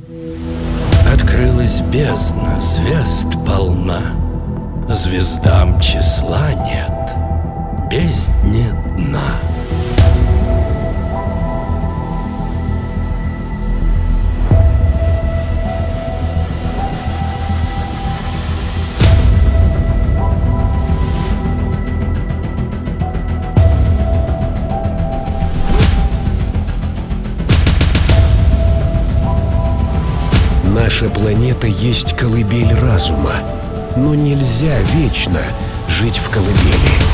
Открылась бездна, звезд полна, звездам числа нет, бездне дна. Наша планета есть колыбель разума, но нельзя вечно жить в колыбели.